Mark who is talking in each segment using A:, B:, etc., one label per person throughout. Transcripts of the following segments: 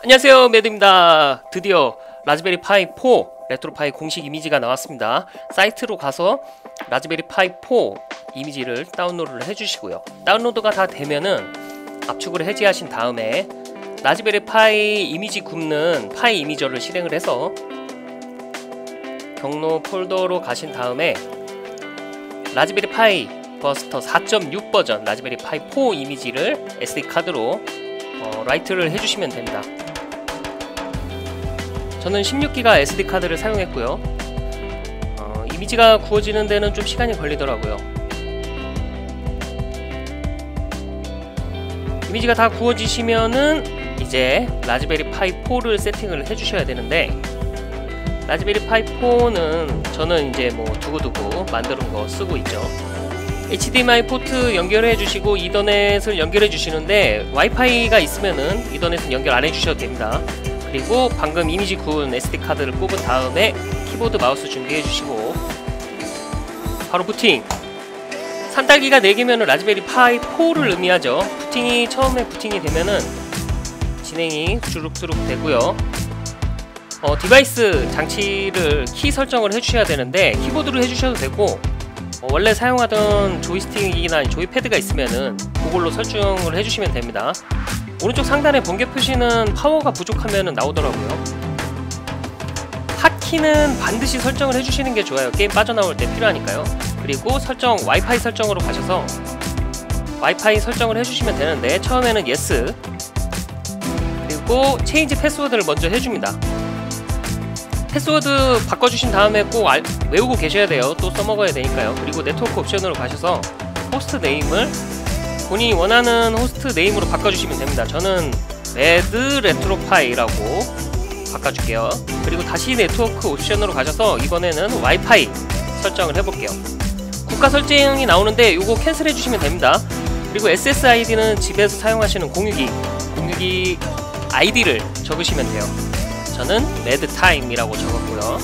A: 안녕하세요, 매드입니다. 드디어 라즈베리 파이 4 레트로파이 공식 이미지가 나왔습니다. 사이트로 가서 라즈베리 파이 4 이미지를 다운로드를 해주시고요. 다운로드가 다 되면은 압축을 해제하신 다음에 라즈베리 파이 이미지 굽는 파이 이미저를 실행을 해서 경로 폴더로 가신 다음에 라즈베리 파이 버스터 4.6 버전 라즈베리 파이 4 이미지를 SD카드로 라이트를 해주시면 됩니다. 저는 16기가 SD카드를 사용했고요. 이미지가 구워지는 데는 좀 시간이 걸리더라고요. 이미지가 다 구워지시면은 이제 라즈베리 파이 4를 세팅을 해주셔야 되는데, 라즈베리 파이 4는 저는 이제 뭐 두고두고 만드는 거 쓰고 있죠. HDMI 포트 연결해 주시고 이더넷을 연결해 주시는데, 와이파이가 있으면은 이더넷은 연결 안 해주셔도 됩니다. 그리고 방금 이미지 구운 SD카드를 꼽은 다음에 키보드 마우스 준비해 주시고 바로 부팅! 산딸기가 4개면은 라즈베리 파이 4를 의미하죠. 부팅이 처음에 부팅이 되면은 진행이 주룩주룩 되고요. 디바이스 장치를 키 설정을 해주셔야 되는데 키보드로 해주셔도 되고, 원래 사용하던 조이스틱이나 조이패드가 있으면은 그걸로 설정을 해주시면 됩니다. 오른쪽 상단에 번개 표시는 파워가 부족하면 나오더라고요. 핫키는 반드시 설정을 해주시는 게 좋아요. 게임 빠져나올 때 필요하니까요. 그리고 설정, 와이파이 설정으로 가셔서 와이파이 설정을 해주시면 되는데, 처음에는 yes, 그리고 체인지 패스워드를 먼저 해줍니다. 패스워드 바꿔주신 다음에 꼭 외우고 계셔야 돼요. 또 써먹어야 되니까요. 그리고 네트워크 옵션으로 가셔서 호스트 네임을 본인이 원하는 호스트 네임으로 바꿔주시면 됩니다. 저는 매드 레트로파이라고 바꿔줄게요. 그리고 다시 네트워크 옵션으로 가셔서 이번에는 와이파이 설정을 해볼게요. 국가 설정이 나오는데 이거 캔슬 해주시면 됩니다. 그리고 SSID는 집에서 사용하시는 공유기 아이디를 적으시면 돼요. 저는 매드타임이라고 적었고요.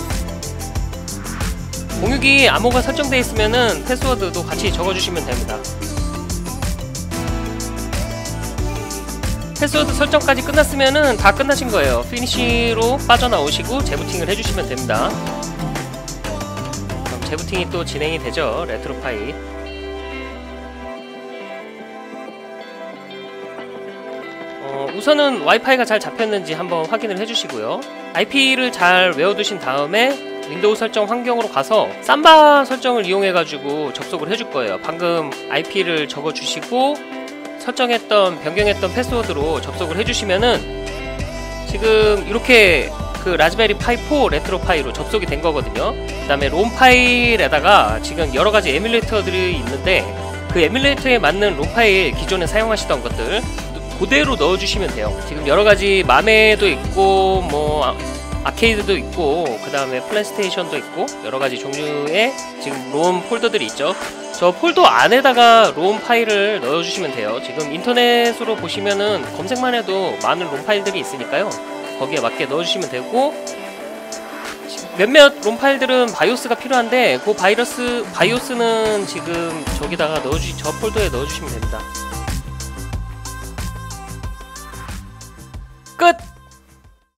A: 공유기 암호가 설정되어 있으면은 패스워드도 같이 적어주시면 됩니다. 패스워드 설정까지 끝났으면은 다 끝나신 거예요. 피니쉬로 빠져나오시고 재부팅을 해주시면 됩니다. 그럼 재부팅이 또 진행이 되죠. 레트로파이. 우선은 와이파이가 잘 잡혔는지 한번 확인을 해주시고요. IP를 잘 외워두신 다음에 윈도우 설정 환경으로 가서 삼바 설정을 이용해가지고 접속을 해줄 거예요. 방금 IP를 적어주시고 변경했던 패스워드로 접속을 해주시면은 지금 이렇게 그 라즈베리 파이 4 레트로파이로 접속이 된 거거든요. 그 다음에 롬 파일에다가 지금 여러가지 에뮬레이터들이 있는데, 그 에뮬레이터에 맞는 롬 파일 기존에 사용하시던 것들 그대로 넣어주시면 돼요. 지금 여러가지 맘에도 있고 뭐 아케이드도 있고 그 다음에 플레이스테이션도 있고 여러가지 종류의 지금 롬 폴더들이 있죠. 저 폴더 안에다가 롬 파일을 넣어주시면 돼요. 지금 인터넷으로 보시면은 검색만 해도 많은 롬 파일들이 있으니까요. 거기에 맞게 넣어주시면 되고, 몇몇 롬 파일들은 바이오스가 필요한데 그 바이오스는 지금 저기다가 저 폴더에 넣어주시면 됩니다.